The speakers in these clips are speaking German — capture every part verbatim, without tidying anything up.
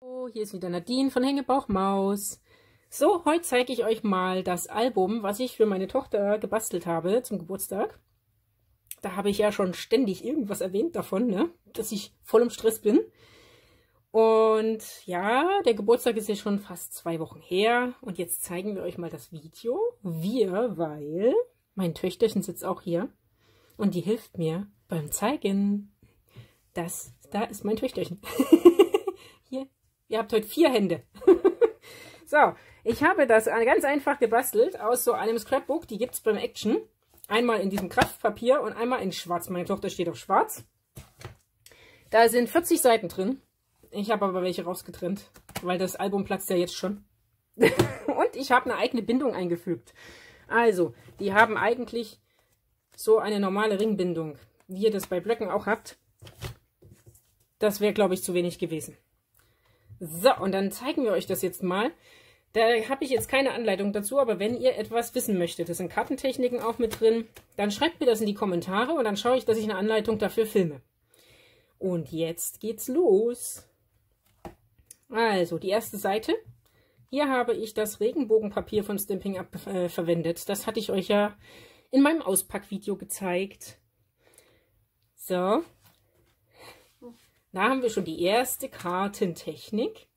Hallo, hier ist wieder Nadine von Hängebauchmaus. So, heute zeige ich euch mal das Album, was ich für meine Tochter gebastelt habe zum Geburtstag. Da habe ich ja schon ständig irgendwas erwähnt davon, ne? Dass ich voll im Stress bin. Und ja, der Geburtstag ist ja schon fast zwei Wochen her. Und jetzt zeigen wir euch mal das Video. Wir, weil mein Töchterchen sitzt auch hier. Und die hilft mir beim Zeigen. Das, da ist mein Töchterchen. Hier, ihr habt heute vier Hände. So, ich habe das ganz einfach gebastelt aus so einem Scrapbook. Die gibt es beim Action. Einmal in diesem Kraftpapier und einmal in schwarz. Meine Tochter steht auf schwarz. Da sind vierzig Seiten drin. Ich habe aber welche rausgetrennt, weil das Album platzt ja jetzt schon. Und ich habe eine eigene Bindung eingefügt. Also, die haben eigentlich so eine normale Ringbindung, wie ihr das bei Blöcken auch habt. Das wäre, glaube ich, zu wenig gewesen. So, und dann zeigen wir euch das jetzt mal. Da habe ich jetzt keine Anleitung dazu, aber wenn ihr etwas wissen möchtet, das sind Kartentechniken auch mit drin, dann schreibt mir das in die Kommentare und dann schaue ich, dass ich eine Anleitung dafür filme. Und jetzt geht's los. Also, die erste Seite. Hier habe ich das Regenbogenpapier von Stampin' Up äh, verwendet. Das hatte ich euch ja in meinem Auspackvideo gezeigt. So. Da haben wir schon die erste Kartentechnik.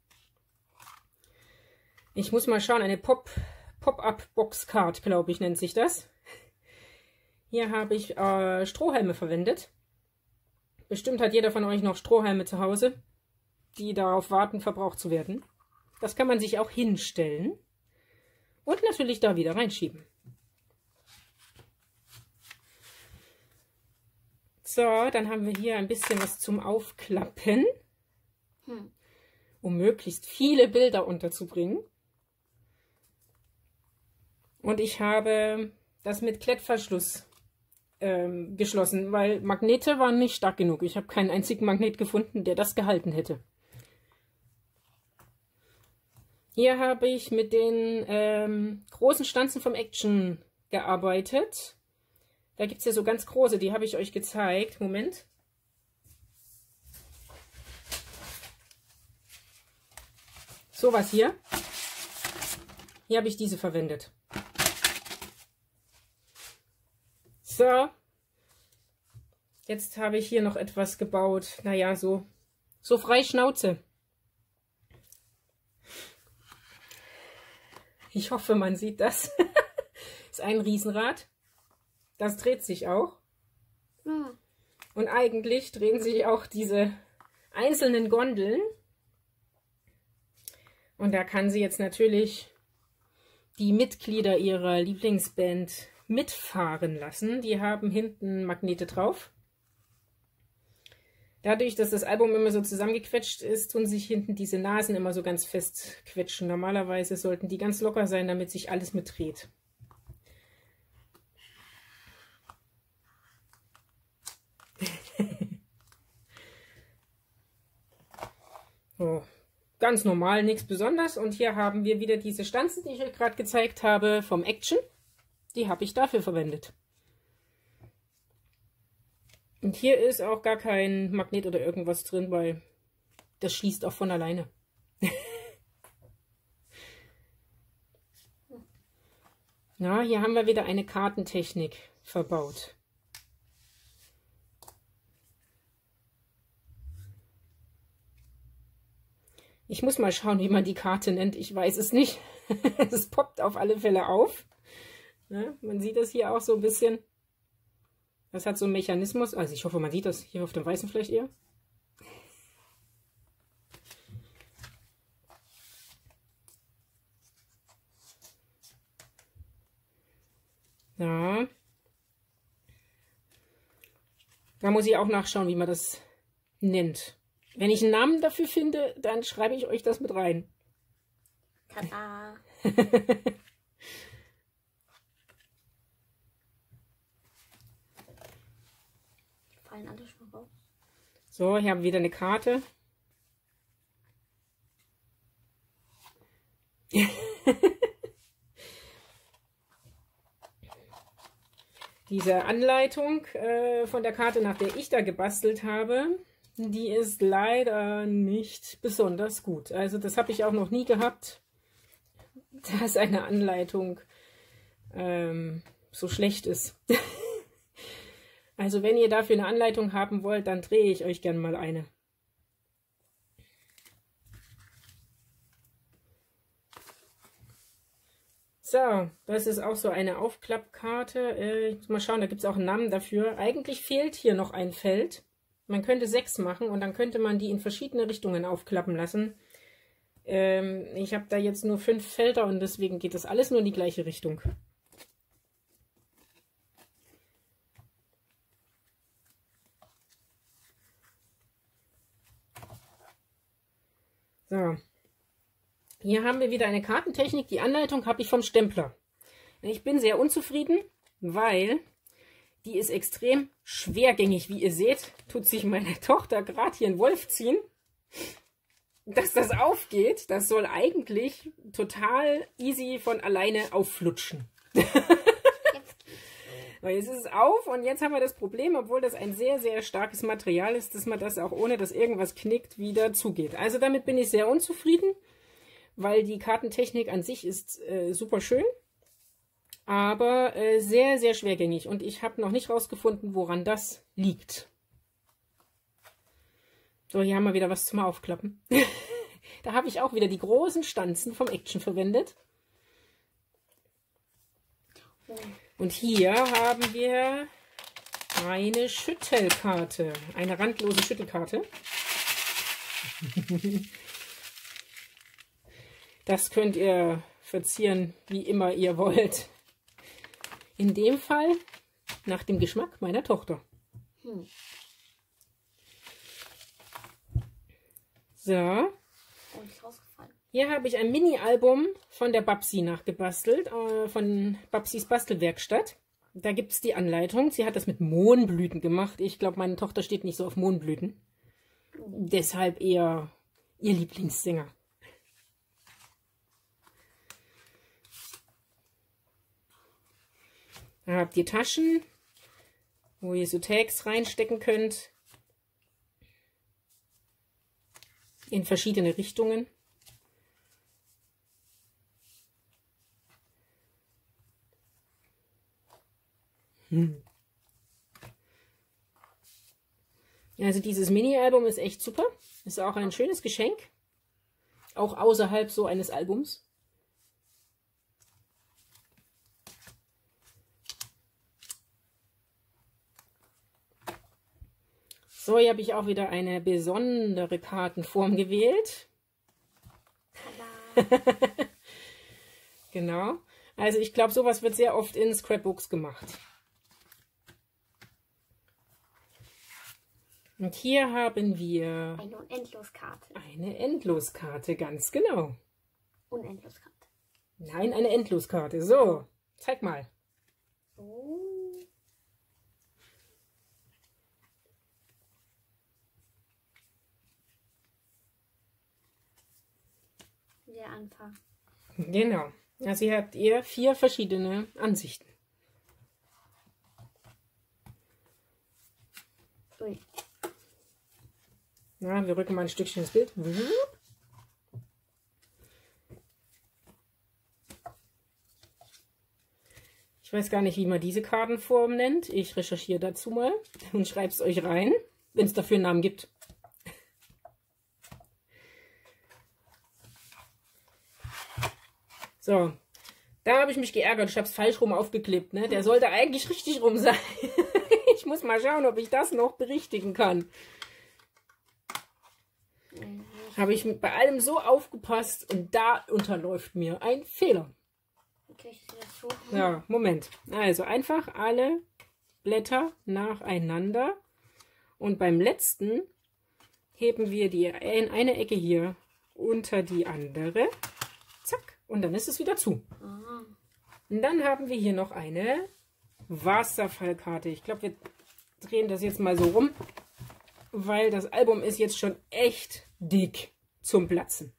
Ich muss mal schauen, eine Pop, Pop-Up-Box-Card, glaube ich, nennt sich das. Hier habe ich äh, Strohhalme verwendet. Bestimmt hat jeder von euch noch Strohhalme zu Hause, die darauf warten, verbraucht zu werden. Das kann man sich auch hinstellen und natürlich da wieder reinschieben. So, dann haben wir hier ein bisschen was zum Aufklappen, hm. um möglichst viele Bilder unterzubringen. Und ich habe das mit Klettverschluss ähm, geschlossen, weil Magnete waren nicht stark genug. Ich habe keinen einzigen Magnet gefunden, der das gehalten hätte. Hier habe ich mit den ähm, großen Stanzen vom Action gearbeitet. Da gibt es ja so ganz große, die habe ich euch gezeigt. Moment. Sowas hier. Hier habe ich diese verwendet. So. Jetzt habe ich hier noch etwas gebaut. Naja, so, so frei Schnauze. Ich hoffe, man sieht das. Ist ein Riesenrad. Das dreht sich auch. Hm. Und eigentlich drehen sich auch diese einzelnen Gondeln. Und da kann sie jetzt natürlich die Mitglieder ihrer Lieblingsband mitfahren lassen. Die haben hinten Magnete drauf. Dadurch, dass das Album immer so zusammengequetscht ist, tun sich hinten diese Nasen immer so ganz fest quetschen. Normalerweise sollten die ganz locker sein, damit sich alles mitdreht. So, ganz normal, nichts Besonderes. Und hier haben wir wieder diese Stanzen, die ich euch gerade gezeigt habe, vom Action. Die habe ich dafür verwendet. Und hier ist auch gar kein Magnet oder irgendwas drin, weil das schließt auch von alleine. Na, hier haben wir wieder eine Kartentechnik verbaut. Ich muss mal schauen, wie man die Karte nennt. Ich weiß es nicht. Es poppt auf alle Fälle auf. Ja, man sieht das hier auch so ein bisschen. Das hat so einen Mechanismus. Also ich hoffe, man sieht das hier auf dem weißen vielleicht eher. Ja. Da muss ich auch nachschauen, wie man das nennt. Wenn ich einen Namen dafür finde, dann schreibe ich euch das mit rein. Tada. Fallen alle schon raus. So, hier haben wir wieder eine Karte. Diese Anleitung äh, von der Karte, nach der ich da gebastelt habe, die ist leider nicht besonders gut. Also das habe ich auch noch nie gehabt, dass eine Anleitung ähm, so schlecht ist. Also wenn ihr dafür eine Anleitung haben wollt, dann drehe ich euch gerne mal eine. So, das ist auch so eine Aufklappkarte. Äh, ich muss mal schauen, da gibt es auch einen Namen dafür. Eigentlich fehlt hier noch ein Feld. Man könnte sechs machen und dann könnte man die in verschiedene Richtungen aufklappen lassen. Ähm, ich habe da jetzt nur fünf Felder und deswegen geht das alles nur in die gleiche Richtung. So. Hier haben wir wieder eine Kartentechnik. Die Anleitung habe ich vom Stempler. Ich bin sehr unzufrieden, weil die ist extrem schwergängig. Wie ihr seht, tut sich meine Tochter gerade hier einen Wolf ziehen. Dass das aufgeht, das soll eigentlich total easy von alleine aufflutschen. Weil jetzt ist es auf und jetzt haben wir das Problem, obwohl das ein sehr, sehr starkes Material ist, dass man das auch ohne, dass irgendwas knickt, wieder zugeht. Also damit bin ich sehr unzufrieden, weil die Kartentechnik an sich ist äh, super schön, aber äh, sehr, sehr schwergängig. Und ich habe noch nicht rausgefunden, woran das liegt. So, hier haben wir wieder was zum Aufklappen. Da habe ich auch wieder die großen Stanzen vom Action verwendet. Und hier haben wir eine Schüttelkarte, eine randlose Schüttelkarte. Das könnt ihr verzieren, wie immer ihr wollt. In dem Fall nach dem Geschmack meiner Tochter. Hm. So. Hier habe ich ein Mini-Album von der Babsi nachgebastelt, äh, von Babsis Bastelwerkstatt. Da gibt es die Anleitung. Sie hat das mit Mohnblüten gemacht. Ich glaube, meine Tochter steht nicht so auf Mohnblüten. Deshalb eher ihr Lieblingssänger. Da habt ihr Taschen, wo ihr so Tags reinstecken könnt. In verschiedene Richtungen. Hm. Also dieses Mini-Album ist echt super. Ist auch ein schönes Geschenk. Auch außerhalb so eines Albums. So, hier habe ich auch wieder eine besondere Kartenform gewählt. Genau. Also ich glaube, sowas wird sehr oft in Scrapbooks gemacht. Und hier haben wir eine Endloskarte. Eine Endloskarte, ganz genau. Unendloskarte. Nein, eine Endloskarte. So, zeig mal. Oh. Der Anfang. Genau. Also hier habt ihr vier verschiedene Ansichten. Ui. Na, wir rücken mal ein Stückchen ins Bild. Ich weiß gar nicht, wie man diese Kartenform nennt. Ich recherchiere dazu mal und schreibe es euch rein, wenn es dafür einen Namen gibt. So, da habe ich mich geärgert. Ich habe es falsch rum aufgeklebt. Ne? Der sollte eigentlich richtig rum sein. Ich muss mal schauen, ob ich das noch berichtigen kann. Habe ich bei allem so aufgepasst und da unterläuft mir ein Fehler. Ja, Moment. Also einfach alle Blätter nacheinander und beim letzten heben wir die eine Ecke hier unter die andere. Zack. Und dann ist es wieder zu. Und dann haben wir hier noch eine Wasserfallkarte. Ich glaube, wir drehen das jetzt mal so rum, weil das Album ist jetzt schon echt dick zum Platzen.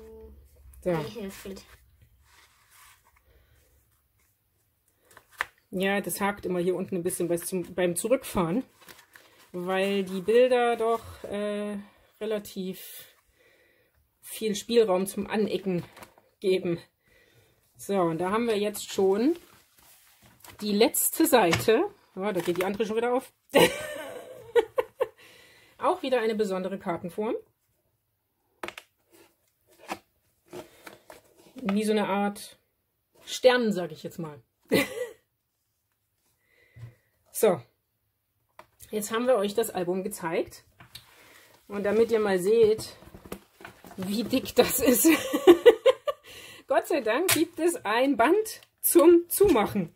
So. Ja, das hakt immer hier unten ein bisschen was zum, beim Zurückfahren, weil die Bilder doch äh, relativ viel Spielraum zum Anecken geben. So, und da haben wir jetzt schon die letzte Seite. Oh, da geht die andere schon wieder auf. Auch wieder eine besondere Kartenform. Wie so eine Art Stern, sage ich jetzt mal. So, jetzt haben wir euch das Album gezeigt. Und damit ihr mal seht, wie dick das ist. Gott sei Dank gibt es ein Band zum Zumachen.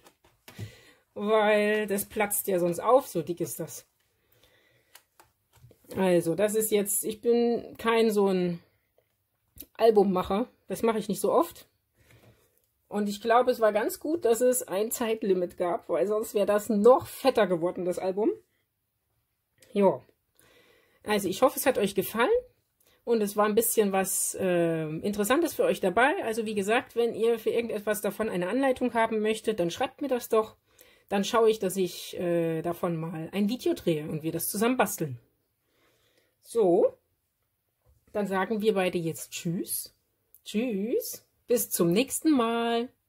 Weil das platzt ja sonst auf, so dick ist das. Also, das ist jetzt, ich bin kein so ein Albummacher. Das mache ich nicht so oft. Und ich glaube, es war ganz gut, dass es ein Zeitlimit gab, weil sonst wäre das noch fetter geworden, das Album. Ja. Also, ich hoffe, es hat euch gefallen. Und es war ein bisschen was äh, Interessantes für euch dabei. Also wie gesagt, wenn ihr für irgendetwas davon eine Anleitung haben möchtet, dann schreibt mir das doch. Dann schaue ich, dass ich äh, davon mal ein Video drehe und wir das zusammen basteln. So, dann sagen wir beide jetzt Tschüss. Tschüss, bis zum nächsten Mal.